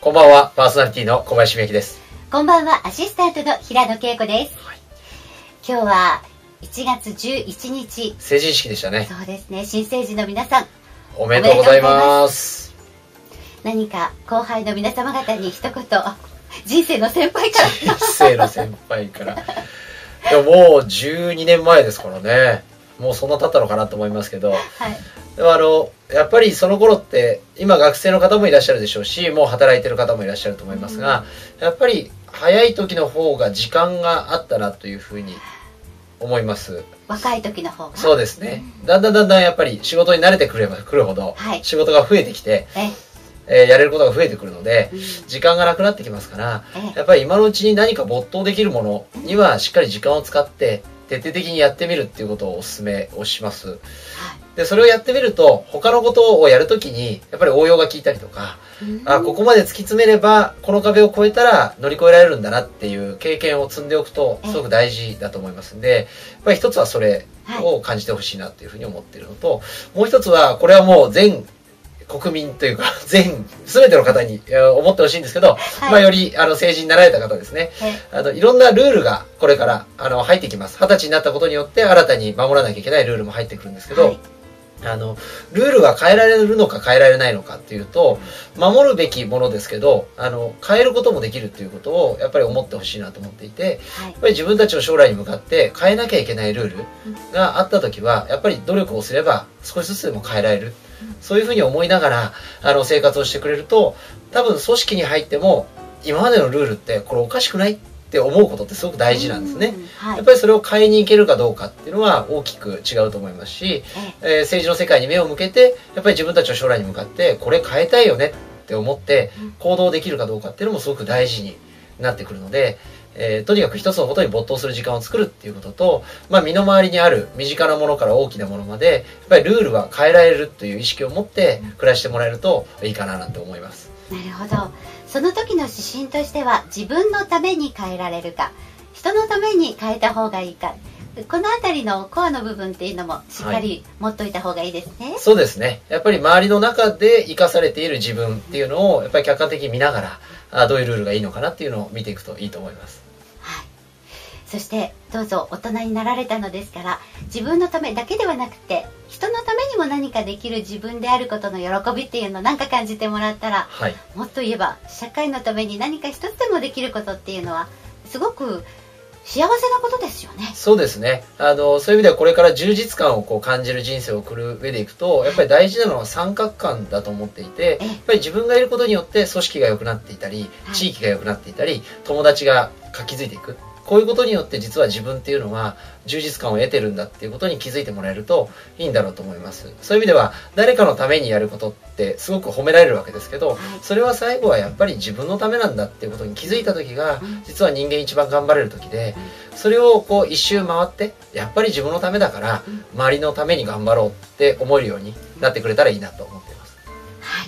こんばんは、パーソナリティの小林美幸です。 こんばんは、アシスタントの平野恵子です。はい、今日は1月11日。 成人式でしたね。 そうですね、新成人の皆さん。 おめでとうございます。 何か後輩の皆様方に一言、人生の先輩から。 人生の先輩から。でももう12年前ですからね。もうそんな経ったのかなと思いますけど。はい。でもやっぱりその頃って今学生の方もいらっしゃるでしょうし、もう働いてる方もいらっしゃると思いますが、やっぱり早い時の方が時間があったなというふうに思います。 若い時の方が。 そうですね。だんだんやっぱり仕事に慣れてくるほど、仕事が増えてきて、やれることが増えてくるので、時間がなくなってきますから、やっぱり今のうちに何か没頭できるものにはしっかり時間を使って徹底的にやってみるっていうことをお勧めをします。でそれをやってみると他のことをやるときにやっぱり応用が効いたりとか、ここまで突き詰めればこの壁を越えたら乗り越えられるんだなっていう経験を積んでおくとすごく大事だと思いますんで、やっぱり一つはそれを感じてほしいなっていうふうに思っているのと、もう一つはこれはもう全国民というか全ての方に思ってほしいんですけど、より成人になられた方ですね、いろんなルールがこれから入ってきます。20歳になったことによって新たに守らなきゃいけないルールも入ってくるんですけど、ルールが変えられるのか変えられないのかっていうと、守るべきものですけど変えることもできるっていうことをやっぱり思ってほしいなと思っていて、やっぱり自分たちの将来に向かって変えなきゃいけないルールがあった時はやっぱり努力をすれば少しずつでも変えられる、そういうふうに思いながら生活をしてくれると、多分組織に入っても今までのルールってこれおかしくないって思うことってすごく大事なんですね。やっぱりそれを変えに行けるかどうかっていうのは大きく違うと思いますし、政治の世界に目を向けてやっぱり自分たちの将来に向かってこれ変えたいよねって思って行動できるかどうかっていうのもすごく大事になってくるので、とにかく一つのことに没頭する時間を作るっていうことと、身の回りにある身近なものから大きなものまでやっぱりルールは変えられるという意識を持って暮らしてもらえるといいかななんて思います。 なるほど。その時の指針としては、自分のために変えられるか、人のために変えた方がいいか、このあたりのコアの部分っていうのもしっかり持っといた方がいいですね。 そうですね。やっぱり周りの中で生かされている自分っていうのをやっぱり客観的に見ながら、どういうルールがいいのかなっていうのを見ていくといいと思います。 はい。そしてどうぞ大人になられたのですから、自分のためだけではなくて人のためにも何かできる自分であることの喜びっていうのを何か感じてもらったら、もっと言えば社会のために何か一つでもできることっていうのはすごく幸せなことですよね。 そうですね。そういう意味ではこれから充実感を感じる人生を送る上でいくと、やっぱり大事なのは三角感だと思っていて、やっぱり自分がいることによって組織が良くなっていたり、地域が良くなっていたり、友達が活気づいていく。こういうことによって実は自分っていうのは充実感を得てるんだっていうことに気づいてもらえるといいんだろうと思います。そういう意味では誰かのためにやることってすごく褒められるわけですけど、それは最後はやっぱり自分のためなんだっていうことに気づいた時が実は人間一番頑張れる時で、それを一周回ってやっぱり自分のためだから周りのために頑張ろうって思えるようになってくれたらいいなと思っています。 はい、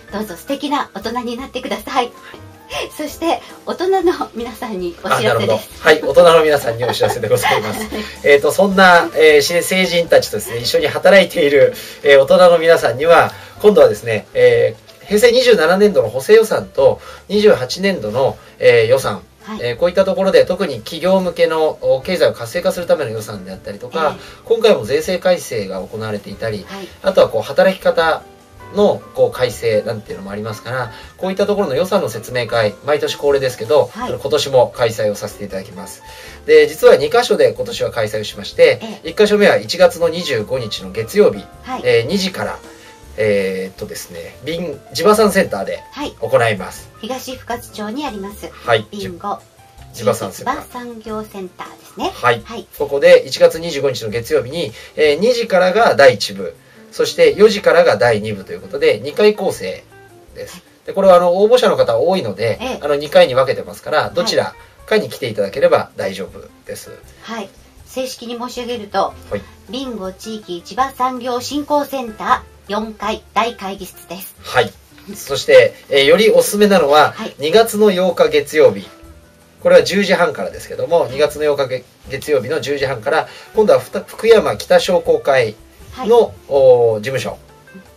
どうぞ素敵な大人になってください。そして大人の皆さんにお知らせです。 はい、大人の皆さんにお知らせでございます。そんな、成人たちとですね一緒に働いている、大人の皆さんには今度はですね、平成27年度の補正予算と28年度の、予算、こういったところで特に企業向けの経済を活性化するための予算であったりとか、今回も税制改正が行われていたり、あとは働き方の改正なんていうのもありますから、こういったところの予算の説明会毎年恒例ですけど、今年も開催をさせていただきます。で実は2カ所で今年は開催をしまして、1カ所目は1月の25日の月曜日、2時からですね地場産センターで行います。 東深津町にありますビンゴ地場産業センターですね。 ここで1月25日の月曜日に、2時からが第1部、そして4時からが第2部ということで2回構成です。でこれは応募者の方多いので、2回に分けてますから、どちらかに来ていただければ大丈夫です。 正式に申し上げると、ビンゴ地域地場産業振興センター4階大会議室です。 そして、よりおすすめなのは2月の8日月曜日、これは10時半からですけども、2月の8日月曜日の10時半から今度は福山北商工会の、事務所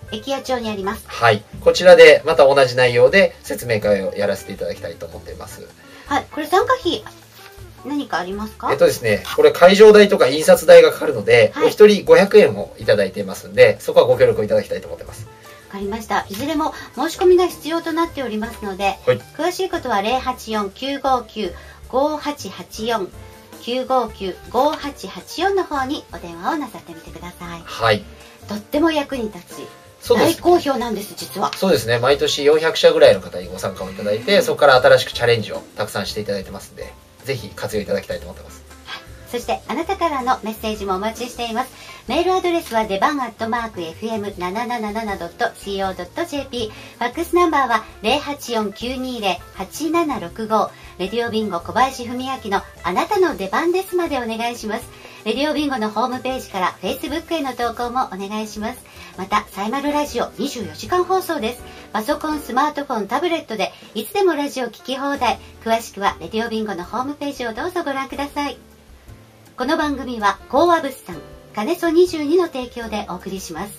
駅屋町にあります。 はい、こちらでまた同じ内容で説明会をやらせていただきたいと思っています。 はい、これ参加費何かありますか？ ですね、これ会場代とか印刷代がかかるので、はい、お一人500円をいただいていますんで、そこはご協力をいただきたいと思ってます。 わかりました。いずれも申し込みが必要となっておりますので、はい、詳しいことは 084-959-5884 959-5884 の方にお電話をなさってみてください。 はい。 とっても役に立ち、大好評なんです、実は。 そうですね。毎年400社ぐらいの方にご参加をいただいて、そこから新しくチャレンジをたくさんしていただいてますんで、ぜひ活用いただきたいと思ってます。 そしてあなたからのメッセージもお待ちしています。メールアドレスは出番@fm777.co.jp、 ファックスナンバーは 084-920-8765、 レディオビンゴ小林文明のあなたの出番ですまでお願いします。レディオビンゴのホームページから Facebook への投稿もお願いします。またサイマルラジオ24時間放送です。パソコン、スマートフォン、タブレットでいつでもラジオ聞き放題。詳しくはレディオビンゴのホームページをどうぞご覧ください。この番組はコーア物産金曽22の提供でお送りします。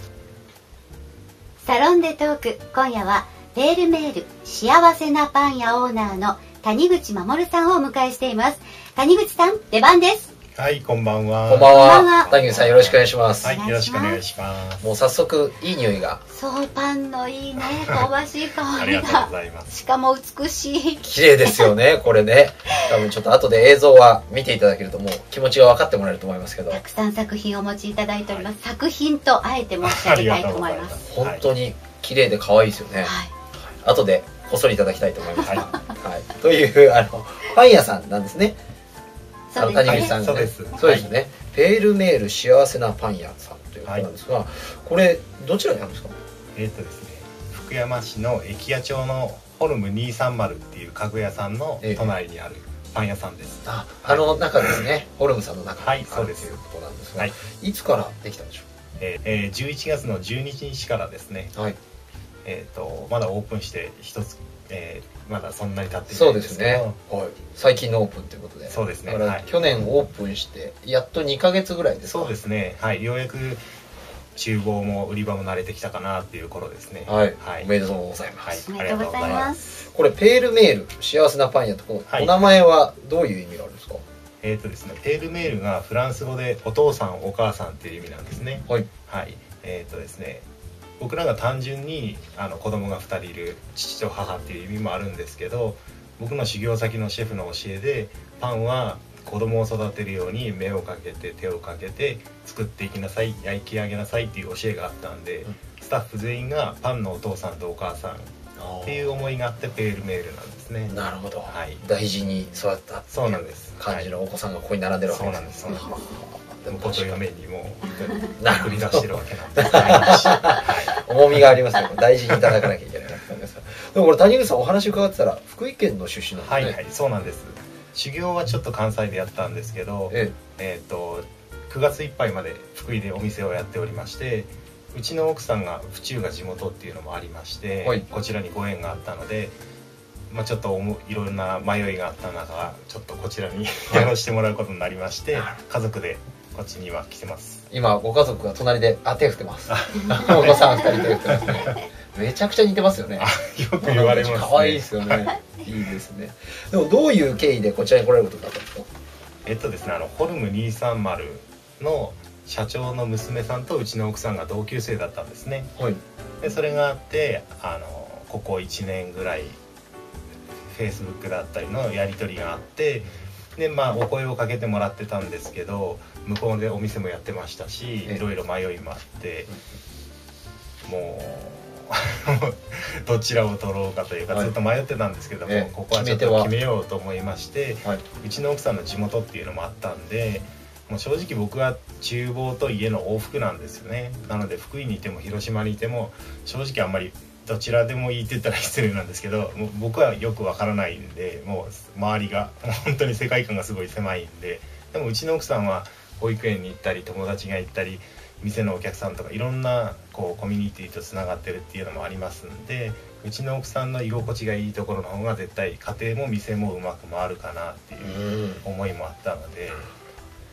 サロンでトーク、今夜はペールメール幸せなパン屋オーナーの谷口守さんをお迎えしています。谷口さん、出番です。 はい、こんばんは。 こんばんは。谷口さん、よろしくお願いします。 はい、よろしくお願いします。 もう早速いい匂いが。 そう、パンのいいね、香ばしい香りが。 ありがとうございます。 しかも美しい。 綺麗ですよね、これね。多分ちょっと後で映像は見ていただけるともう気持ちが分かってもらえると思いますけど。 たくさん作品をお持ちいただいております。はい、作品とあえて申し上げたいと思います。 本当に綺麗で可愛いですよね。はい。後でこっそりいただきたいと思います。はい。はい、というパン屋さんなんですね。谷口さんがね、そうですね。ペールメール幸せなパン屋さんということなんですが、これどちらにあるんですか？ ですね、福山市の駅屋町のホルム230っていう家具屋さんの隣にあるパン屋さんです。 あの中ですね。ホルムさんの中にあるということなんですが、いつからできたんでしょう ？11月の12日からですね。はい。まだオープンして一つ。まだそんなに経っていないんですけど、そうですね、 はい、最近のオープンということで。 そうですね。 だから去年オープンしてやっと2ヶ月ぐらいですか？ そうですね。はい、ようやく厨房も売り場も慣れてきたかなっていう頃ですね。 はい、はい、おめでとうございます。 はい、ありがとうございます。 これペールメール幸せなパン屋とお名前はどういう意味があるんですか？ ですね、ペールメールがフランス語でお父さんお母さんっていう意味なんですね。はい。はい。ですね。僕らが単純に子供が2人いる父と母っていう意味もあるんですけど、僕の修行先のシェフの教えでパンは子供を育てるように目をかけて手をかけて作っていきなさい、焼き上げなさいっていう教えがあったんで、スタッフ全員がパンのお父さんとお母さんっていう思いがあってペールメールなんですね。 なるほど、はい、大事に育ったっていう感じのお子さんがここに並んでるわけです。そうなんです。 でもこと嫁にも送り出してるわけなんで重みがありますけど大事にいただかなきゃいけないなったんですが、でもこれ谷口さんお話伺ってたら福井県の出身なんですね。 はいはい、そうなんです。修行はちょっと関西でやったんですけど、9月いっぱいまで福井でお店をやっておりまして、うちの奥さんが府中が地元っていうのもありまして、はい、こちらにご縁があったので、ちょっといろんな迷いがあった中、ちょっとこちらにやらせてもらうことになりまして、家族でこっちには来てます。 今ご家族が隣で手振ってます。お子さん2人手振ってますね。めちゃくちゃ似てますよね。 よく言われますね。 可愛いですよね。いいですね。でもどういう経緯でこちらに来られることになったんですか？ ですね、ホルム230の社長の娘さんとうちの奥さんが同級生だったんですね。はい。でそれがあってここ1年ぐらい Facebook だったりのやり取りがあって、でお声をかけてもらってたんですけど、向こうでお店もやってましたし、いろいろ迷いもあって、もうどちらを取ろうかというかずっと迷ってたんですけども、ここはちょっと決めようと思いまして、うちの奥さんの地元っていうのもあったんで、もう正直僕は厨房と家の往復なんですよね。なので福井にいても広島にいても正直あんまりどちらでもいいって言ったら失礼なんですけど、もう僕はよくわからないんで、もう周りが本当に世界観がすごい狭いんで、でもうちの奥さんは保育園に行ったり友達が行ったり店のお客さんとかいろんなコミュニティとつながってるっていうのもありますんで、うちの奥さんの居心地がいいところの方が絶対家庭も店もうまく回るかなっていう思いもあったので、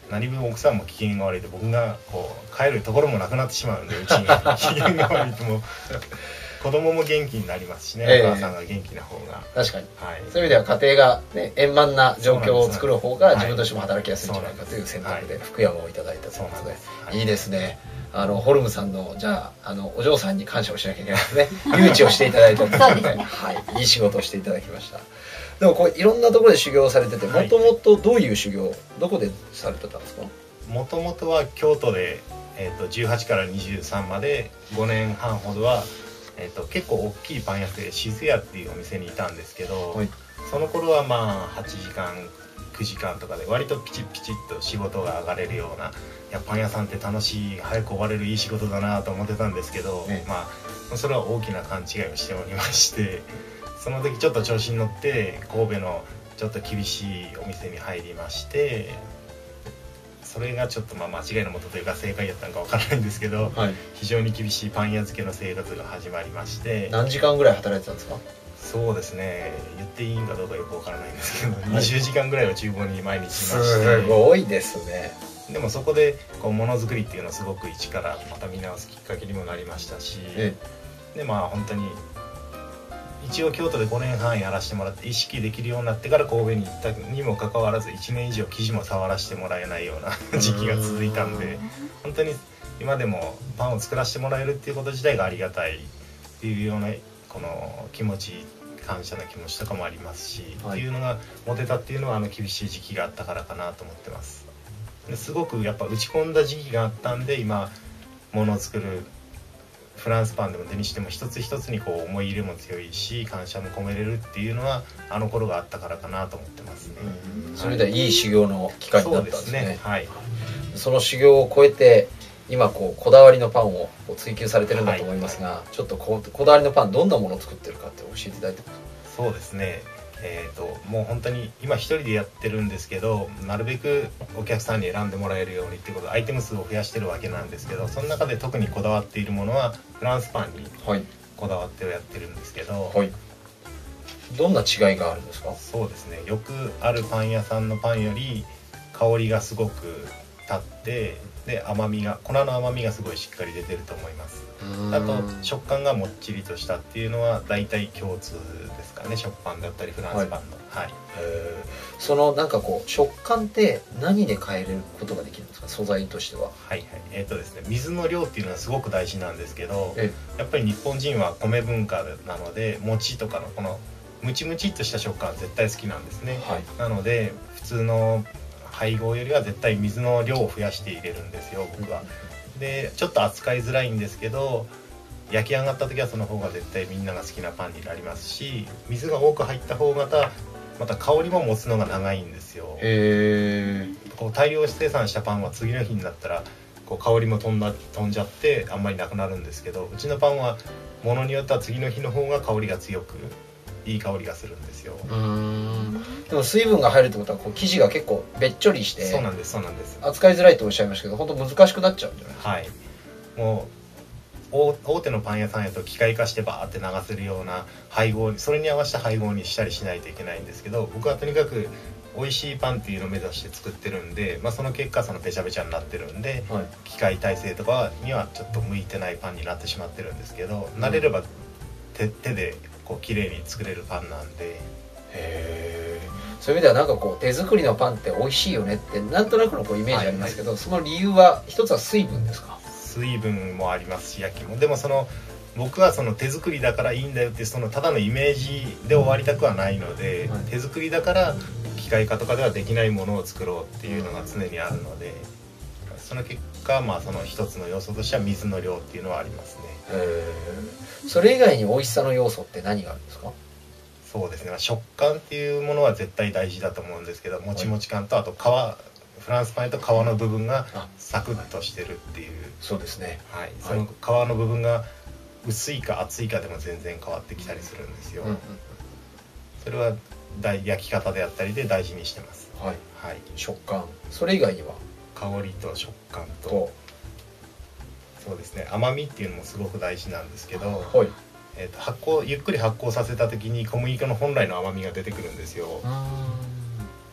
何分奥さんも機嫌が悪いと僕がこう帰るところもなくなってしまうんで、うちに機嫌が悪いともう子供も元気になりますしね、お母さんが元気な方が。 確かに、はい、そういう意味では家庭が、ね、円満な状況を作る方が自分としても働きやすいんじゃないかという選択で福山をいただいたということで、はい、いいですね。ホルムさんのじゃあお嬢さんに感謝をしなきゃいけないですね。誘致をしていただいたということで、はい、いい仕事をしていただきました。でもこういろんなところで修行されてて、もともとどういう修行、どこでされてたんですか？ もともとは京都で、18から23まで5年半ほどは、結構大きいパン屋で静屋っていうお店にいたんですけど、はい、その頃はまあ8時間9時間とかで割とピチッピチッと仕事が上がれるような、いやパン屋さんって楽しい、早く終われるいい仕事だなと思ってたんですけど、まあそれは大きな勘違いをしておりまして、その時ちょっと調子に乗って神戸のちょっと厳しいお店に入りまして、それがちょっとまあ間違いのもとというか正解だったのかわからないんですけど、はい、非常に厳しいパン屋漬けの生活が始まりまして。 何時間ぐらい働いてたんですか？ そうですね、言っていいんかどうかよくわからないんですけど、20時間ぐらいは厨房に毎日いまして。 すごいですね。 でもそこでこうものづくりっていうのをすごく一からまた見直すきっかけにもなりましたし、でまあ本当に一応京都で5年半やらせてもらって意識できるようになってから神戸に行ったにもかかわらず1年以上生地も触らせてもらえないような時期が続いたんで、本当に今でもパンを作らせてもらえるっていうこと自体がありがたいっていうようなこの気持ち、感謝の気持ちとかもありますし、はい、っていうのが持てたっていうのは厳しい時期があったからかなと思ってます。ですごくやっぱ打ち込んだ時期があったんで、今ものを作るフランスパンでも手にしても一つ一つにこう思い入れも強いし感謝も込めれるっていうのはあの頃があったからかなと思ってますね。 それではいい修行の機会になったんですね。 そうですね、はい、 その修行を超えて今こうこだわりのパンを追求されてるんだと思いますが、ちょっとこだわりのパンどんなものを作ってるかって教えていただいてますか？ そうですね、もう本当に今一人でやってるんですけど、なるべくお客さんに選んでもらえるようにっていうことでアイテム数を増やしてるわけなんですけど、その中で特にこだわっているものはフランスパンにこだわってやってるんですけど、 はい、どんな違いがあるんですか？ そうですね、よくあるパン屋さんのパンより香りがすごく立って、で甘みが粉の甘みがすごいしっかり出てると思います。あと食感がもっちりとしたっていうのは大体共通ですかね、食パンだったりフランスパンの、はい、 そのなんかこう食感って何で変えることができるんですか、素材としては？ はいはい、ですね、水の量っていうのはすごく大事なんですけど、やっぱり日本人は米文化なので餅とかのこのムチムチっとした食感は絶対好きなんですね、はい、なので普通の配合よりは絶対水の量を増やして入れるんですよ僕は。でちょっと扱いづらいんですけど、焼き上がった時はその方が絶対みんなが好きなパンになりますし、水が多く入った方がまた香りも持つのが長いんですよ。こう大量生産したパンは次の日になったらこう香りも飛んじゃってあんまりなくなるんですけど、うちのパンはものによっては次の日の方が香りが強くいい香りがするんですよ。 でも水分が入るってことはこう生地が結構べっちょりして、 そうなんですそうなんです、 扱いづらいとおっしゃいましたけど本当難しくなっちゃうんじゃないですか？ はい、もう大手のパン屋さんやと機械化してバーって流せるような配合に、それに合わせた配合にしたりしないといけないんですけど、僕はとにかく美味しいパンっていうのを目指して作ってるんで、その結果そのべちゃべちゃになってるんで、はい、機械体制とかにはちょっと向いてないパンになってしまってるんですけど、慣れれば手でこう綺麗に作れるパンなんで。 そういう意味ではなんかこう手作りのパンって美味しいよねってなんとなくのこうイメージありますけど、はいはい、その理由は一つは水分ですか？ 水分もありますし焼きも。でも僕はその手作りだからいいんだよってただのイメージで終わりたくはないので、はい、手作りだから機械化とかではできないものを作ろうっていうのが常にあるので、その結果その一つの要素としては水の量っていうのはありますね。 それ以外に美味しさの要素って何があるんですか？ そうですね、食感っていうものは絶対大事だと思うんですけど、もちもち感とあとフランスパンと皮の部分がサクッとしてるっていう。 そうですね、 はい、その皮の部分が薄いか厚いかでも全然変わってきたりするんですよ、それは焼き方であったりで大事にしてます。 はい、はい、食感、それ以外には香りと食感とそうですね、甘みっていうのもすごく大事なんですけど、はい、ゆっくり発酵させた時に小麦粉の本来の甘みが出てくるんですよ。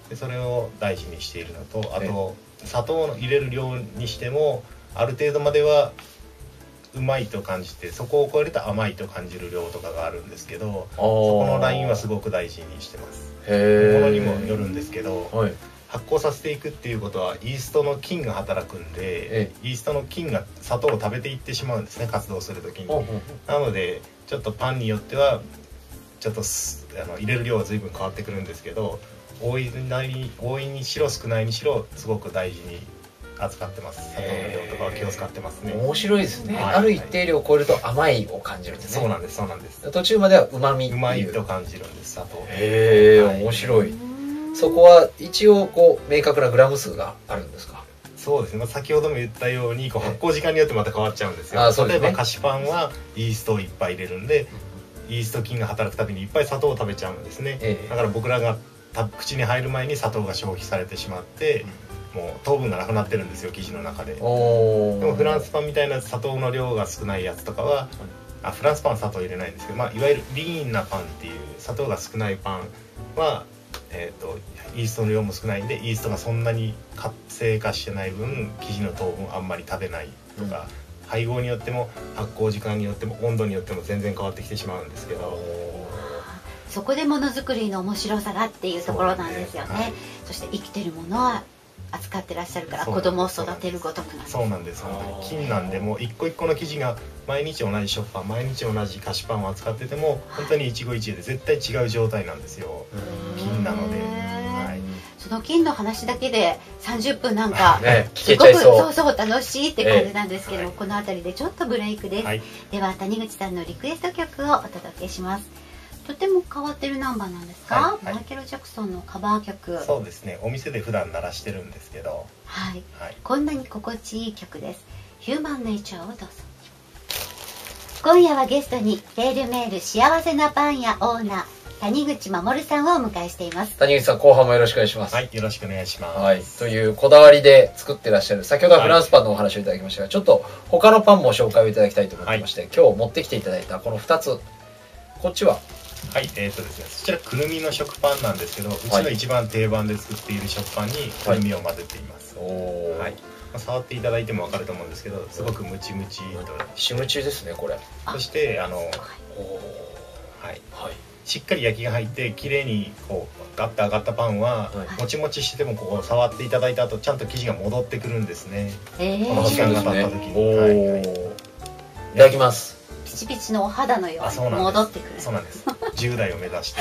でそれを大事にしているのと、あと砂糖の入れる量にしてもある程度まではうまいと感じて、そこを超えると甘いと感じる量とかがあるんですけど、そこのラインはすごく大事にしてます。ものにもよるんですけど、はい、発酵させていくっていうことはイーストの菌が働くんで、イーストの菌が砂糖を食べていってしまうんですね、活動する時に。なのでちょっとパンによってはちょっと入れる量は随分変わってくるんですけど、多いにしろ少ないにしろすごく大事に扱ってます。砂糖の量とかは気を使ってますね。 面白いですね、はい、ある一定量を超えると甘いを感じるんですね。 そうなんです、そうなんです。 途中まではうまみと感じるんです、砂糖。 へえ、はい、面白い。そこは一応こう明確なグラム数があるんですか？ そうですね、先ほども言ったように発酵時間によってまた変わっちゃうんですよ。例えば菓子パンはイーストをいっぱい入れるんで、イースト菌が働くたびにいっぱい砂糖を食べちゃうんですね。だから僕らが口に入る前に砂糖が消費されてしまって、もう糖分がなくなってるんですよ、生地の中で。でもフランスパンみたいな砂糖の量が少ないやつとかは、フランスパンは砂糖入れないんですけど、いわゆるリーンなパンっていう砂糖が少ないパンは、イーストの量も少ないんで、イーストがそんなに活性化してない分生地の糖分あんまり食べないとか、配合によっても発酵時間によっても温度によっても全然変わってきてしまうんですけど、 そこでものづくりの面白さがっていうところなんですよね。はい、そして生きてるものは扱ってらっしゃるから、子供を育てるごとくなんです。 そうなんです。金なんでもう一個一個の生地が毎日同じ食パン、毎日同じ菓子パンを扱ってても本当に一期一会で絶対違う状態なんですよ、金なので。はい、 その金の話だけで30分なんかすごくそう楽しいって感じなんですけど、この辺りでちょっとブレイクです。はい、では谷口さんのリクエスト曲をお届けします。とても変わってるナンバーなんですか？はい、マイケル・ジャクソンのカバー曲。 そうですね、お店で普段鳴らしてるんですけど、 はい、こんなに心地いい曲です。ヒューマンネイチャーをどうぞ。今夜はゲストにレールメール幸せなパン屋オーナー谷口守さんをお迎えしています。 谷口さん、後半もよろしくお願いします。 はい、よろしくお願いします。 はい、というこだわりで作ってらっしゃる、先ほどはフランスパンのお話をいただきましたが、ちょっと他のパンも紹介をいただきたいと思ってまして、今日持ってきていただいたこの2つ、こっちはですね、そちらくるみの食パンなんですけど、うちの一番定番で作っている食パンにくるみを混ぜています。はい、触っていただいても分かると思うんですけど、すごくムチムチとしむちですね、これ。 そしてしっかり焼きが入って綺麗にこうガッと揚がったパンは、もちもちしててもこう触っていただいた後ちゃんと生地が戻ってくるんですね。この時間が経った時に。 いただきます。 ピチピチのお肌のように戻ってくる。 そうなんです。10代を目指して。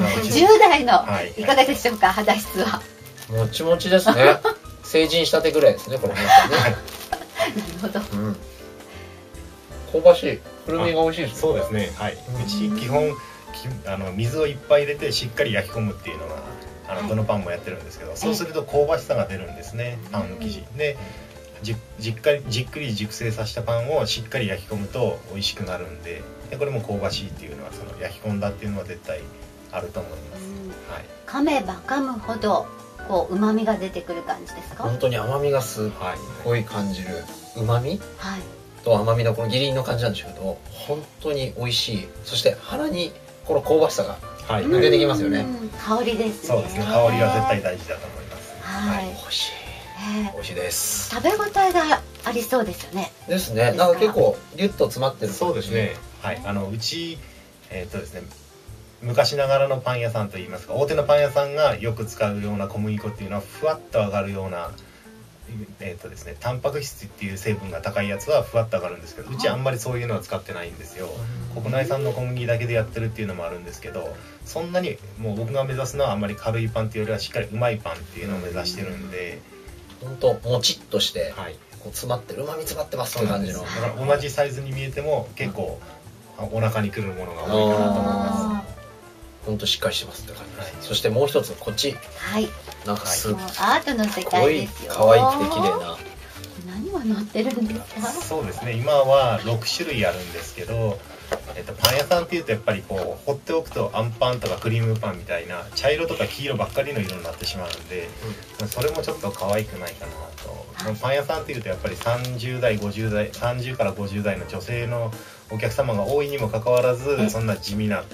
10代のいかがでしょうか、肌質は。 もちもちですね。成人したてぐらいですね、これね。 なるほど。 香ばしい。くるみが美味しいです。 そうですね。はい。うち基本水をいっぱい入れてしっかり焼き込むっていうのがどのパンもやってるんですけど、そうすると香ばしさが出るんですね、パンの生地で。じっくり熟成させたパンをしっかり焼き込むと美味しくなるんで、これも香ばしいっていうのはその焼き込んだっていうのは絶対あると思います。はい、 噛めば噛むほどこう旨味が出てくる感じですか？ 本当に甘みがすごい感じる旨味、と甘みのこのギリギリの感じなんですけど、本当に美味しい。そして鼻にこの香ばしさが抜けてきますよね。 香りですね。 そうですね、香りは絶対大事だと思います。 はい、美味しい。美味しいです。 食べ応えがありそうですよね。 ですね。なんか結構ギュッと詰まってる。 そうですね。はい、うちですね、昔ながらのパン屋さんといいますか、大手のパン屋さんがよく使うような小麦粉っていうのはふわっと上がるようなですね、タンパク質っていう成分が高いやつはふわっと上がるんですけど、うちあんまりそういうのは使ってないんですよ。国内産の小麦だけでやってるっていうのもあるんですけど、そんなにもう僕が目指すのはあんまり軽いパンっていうよりはしっかりうまいパンっていうのを目指してるんで、 本当もちっとして、こう詰まってる、うまみ詰まってますっていう感じの。 同じサイズに見えても結構お腹にくるものが多いかなと思います。 本当しっかりしてますって感じです。そしてもう一つこっち、なんかすごいアートの世界ですよ。 可愛くて綺麗な。 何が乗ってるんですか？ そうですね、今は6種類あるんですけど、パン屋さんっていうとやっぱりこう放っておくとあんパンとかクリームパンみたいな茶色とか黄色ばっかりの色になってしまうんで、それもちょっと可愛くないかなと。パン屋さんっていうとやっぱり30代50代30から50代の女性のお客様が多いにもかかわらず、そんな地味な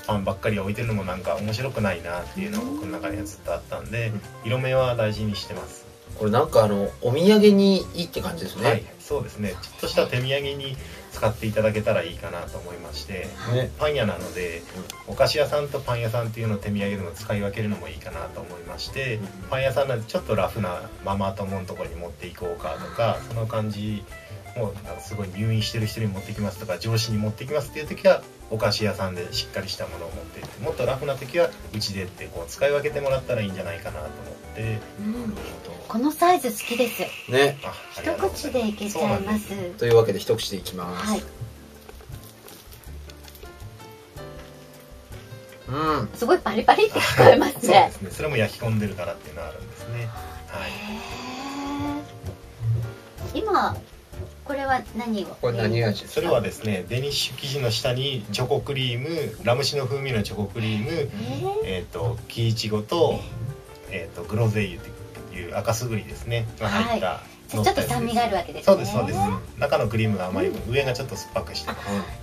パンばっかり置いてるのもなんか面白くないなっていうのが僕の中にはずっとあったんで、色目は大事にしてます。 これなんかお土産にいいって感じですね。 はい、そうですね。ちょっとした手土産に使っていただけたらいいかなと思いまして、パン屋なのでお菓子屋さんとパン屋さんっていうのを手土産でも使い分けるのもいいかなと思いまして、パン屋さんなんでちょっとラフなママ友のところに持っていこうかとか、その感じもうすごい入院してる人に持ってきますとか、上司に持ってきますっていう時はお菓子屋さんでしっかりしたものを持っていって、もっとラフな時はうちでってこう使い分けてもらったらいいんじゃないかなと思って、 このサイズ好きですね。 一口でいけちゃいます。 というわけで一口でいきます。 すごいパリパリって聞こえますね。そうですね。それも焼き込んでるからっていうのはあるんですね。 今これは何を？ これ何味ですか？ それはですね、デニッシュ生地の下にチョコクリーム、ラム酒の風味のチョコクリーム、木いちごとグロゼイユという赤すぐりですねが入った。 ちょっと酸味があるわけですね。 そうですそうです。中のクリームが甘い分、上がちょっと酸っぱくしてます。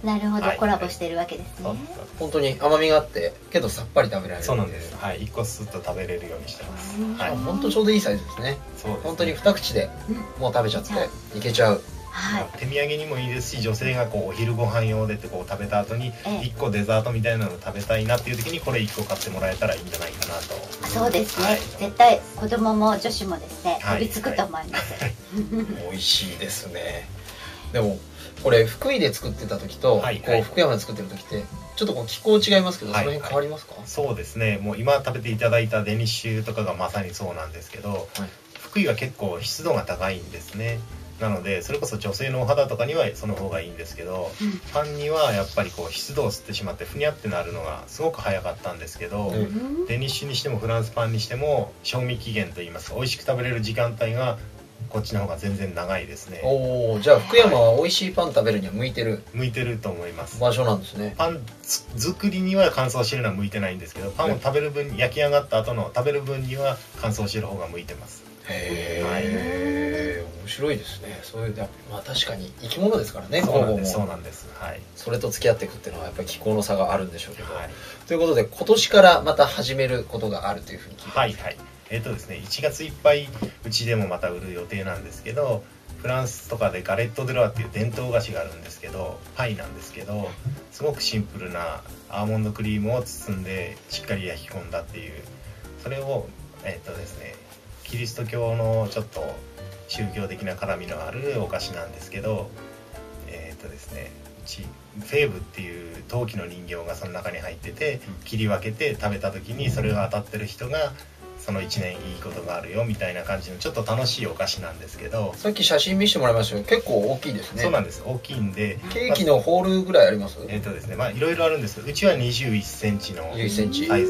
なるほど、コラボしてるわけですね。 本当に甘みがあってけどさっぱり食べられる。 そうなんです。はい、一個スッと食べれるようにしてます。 はい、本当ちょうどいいサイズですね。本当に二口でもう食べちゃっていけちゃう。 手土産にもいいですし、女性がこうお昼ご飯用でってこう食べた後に1個デザートみたいなのを食べたいなっていう時にこれ1個買ってもらえたらいいんじゃないかなと。 そうですね、絶対子供も女子もですね飛びつくと思います。 美味しいですね。でもこれ福井で作ってた時とこう福山で作ってる時ってちょっとこう気候違いますけど、その辺変わりますか？ そうですね、もう今食べていただいたデニッシュとかがまさにそうなんですけど、福井は結構湿度が高いんですね。なのでそれこそ女性のお肌とかにはその方がいいんですけど、パンにはやっぱりこう湿度を吸ってしまってふにゃってなるのがすごく早かったんですけど、デニッシュにしてもフランスパンにしても賞味期限といいますか、美味しく食べれる時間帯がこっちの方が全然長いですね。 おお、じゃあ福山は美味しいパン食べるには向いてると思います。 場所なんですね。 パン作りには乾燥してるのは向いてないんですけど、パンを食べる分、焼き上がった後の食べる分には乾燥してる方が向いてます。 へえ、面白いですね。そういう、まあ確かに生き物ですからね。 そうなんです。はい。 それと付き合っていくっていうのはやっぱり気候の差があるんでしょうけど。ということで今年からまた始めることがあるというふうに聞いてます。 はいはい。ですね、1月いっぱいうちでもまた売る予定なんですけど、フランスとかでガレット・デ・ロワっていう伝統菓子があるんですけど、パイなんですけど、すごくシンプルなアーモンドクリームを包んでしっかり焼き込んだっていう、それをですね、キリスト教のちょっと宗教的な絡みのあるお菓子なんですけど、ですね、フェーブっていう陶器の人形がその中に入ってて、切り分けて食べた時にそれが当たってる人がその1年いいことがあるよみたいな感じのちょっと楽しいお菓子なんですけど、 さっき写真見せてもらいましたけど結構大きいですね。 そうなんです、大きいんでケーキのホールぐらいあります？ ですね、まあいろいろあるんですけど、うちは21センチのサイズで売っています。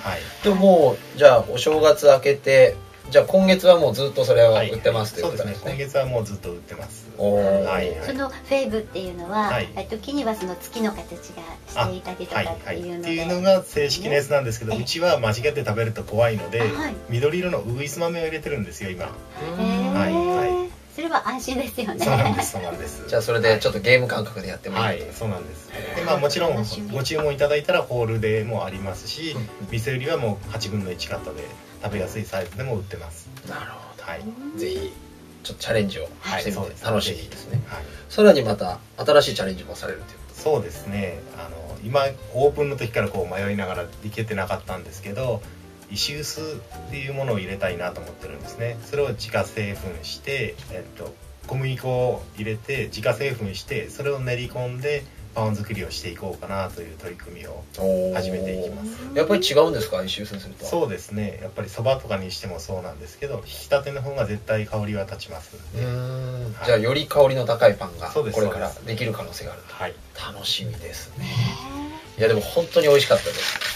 はい。 でももうじゃあお正月明けて、じゃあ今月はもうずっとそれは売ってますということですね。 そうですね、今月はもうずっと売ってます。 はい。そのフェーブっていうのは、時にはその月の形がしていたりとかっていうので、っていうのが正式なやつなんですけど、うちは間違って食べると怖いので、緑色のウグイス豆を入れてるんですよ今。 それは安心ですよね。 そうなんです、そうなんです。 じゃあそれでちょっとゲーム感覚でやってもらう。そうなんです。で、まあもちろんご注文いただいたらホールでもありますし、店売りはもう8分の1カットで食べやすいサイズでも売ってます。 なるほど。はい。ぜひちょっとチャレンジをしてみて楽しいですね。 はい。 さらにまた新しいチャレンジもされるということ。 そうですね。今オープンの時からこう迷いながらいけてなかったんですけど、石臼っていうものを入れたいなと思ってるんですね。それを自家製粉して、小麦粉を入れて自家製粉して、それを練り込んでパン作りをしていこうかなという取り組みを始めていきます。 やっぱり違うんですか、石臼すると？ そうですね、やっぱりそばとかにしてもそうなんですけど、引き立ての方が絶対香りは立ちますので。 じゃあより香りの高いパンがこれからできる可能性があると。はい、楽しみですね。いやでも本当に美味しかったです。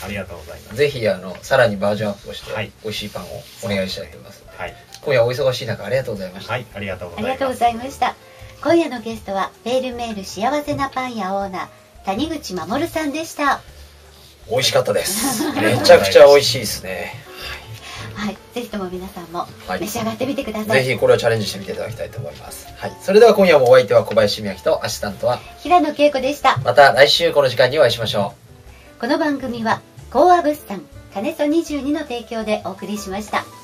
ありがとうございます。 ぜひさらにバージョンアップをして、美味しいパンをお願いしたいと思います。はい。今夜お忙しい中ありがとうございました。 はい、ありがとうございます。 ありがとうございました。今夜のゲストはペールメール幸せなパン屋オーナー谷口守さんでした。 美味しかったです。めちゃくちゃ美味しいですね。 はい、ぜひとも皆さんも召し上がってみてください。 ぜひこれをチャレンジしてみていただきたいと思います。はい、それでは今夜もお相手は小林美明とアシスタントは平野恵子でした。 また来週この時間にお会いしましょう。 この番組は、コア物産、金曽22の提供でお送りしました。